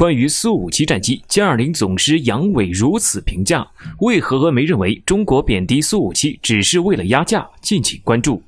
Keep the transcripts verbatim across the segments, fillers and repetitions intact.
关于苏五七战机，歼二零总师杨伟如此评价。为何俄媒认为中国贬低苏五七只是为了压价？敬请关注。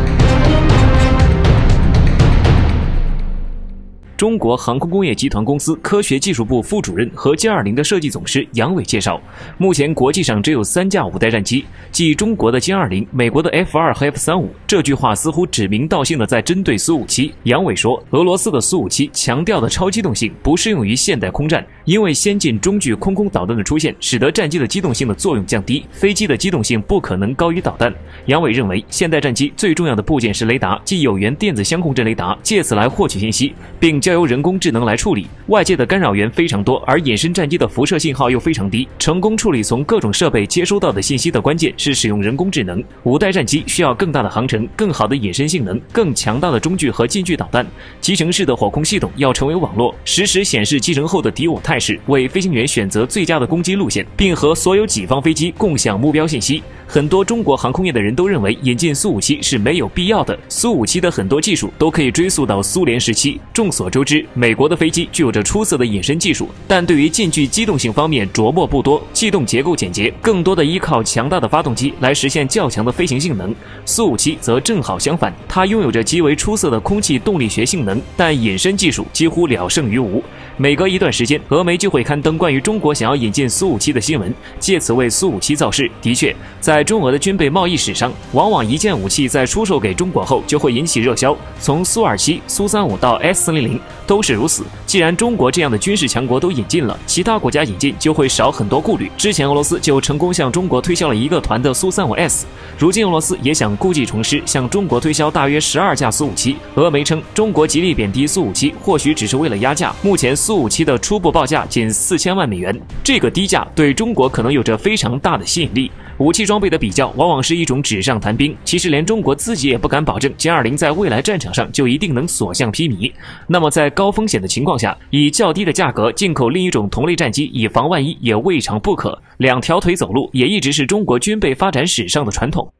中国航空工业集团公司科学技术部副主任和歼二零的设计总师杨伟介绍，目前国际上只有三架五代战机，即中国的歼二零、美国的 F 二 和 F 三十五。这句话似乎指名道姓的在针对苏五七。杨伟说，俄罗斯的苏五七强调的超机动性不适用于现代空战，因为先进中距空空导弹的出现，使得战机的机动性的作用降低，飞机的机动性不可能高于导弹。杨伟认为，现代战机最重要的部件是雷达，即有源电子相控阵雷达，借此来获取信息，并 交由人工智能来处理，外界的干扰源非常多，而隐身战机的辐射信号又非常低。成功处理从各种设备接收到的信息的关键是使用人工智能。五代战机需要更大的航程、更好的隐身性能、更强大的中距和近距导弹。集成式的火控系统要成为网络，实时显示集成后的敌我态势，为飞行员选择最佳的攻击路线，并和所有己方飞机共享目标信息。很多中国航空业的人都认为引进苏五七是没有必要的。苏五七的很多技术都可以追溯到苏联时期。众所周知， 美国的飞机具有着出色的隐身技术，但对于近距机动性方面琢磨不多，机动结构简洁，更多的依靠强大的发动机来实现较强的飞行性能。苏五七则正好相反，它拥有着极为出色的空气动力学性能，但隐身技术几乎了胜于无。每隔一段时间，俄媒就会刊登关于中国想要引进苏五七的新闻，借此为苏五七造势。的确，在中俄的军备贸易史上，往往一件武器在出售给中国后就会引起热销，从苏二七、苏三五到 S 四零零都是如此。 既然中国这样的军事强国都引进了，其他国家引进就会少很多顾虑。之前俄罗斯就成功向中国推销了一个团的苏三五 S， 如今俄罗斯也想故技重施，向中国推销大约十二架苏五七。俄媒称，中国极力贬低苏五七，或许只是为了压价。目前苏五七的初步报价仅四千万美元，这个低价对中国可能有着非常大的吸引力。 武器装备的比较往往是一种纸上谈兵，其实连中国自己也不敢保证歼二零在未来战场上就一定能所向披靡。那么在高风险的情况下，以较低的价格进口另一种同类战机，以防万一也未尝不可。两条腿走路也一直是中国军备发展史上的传统。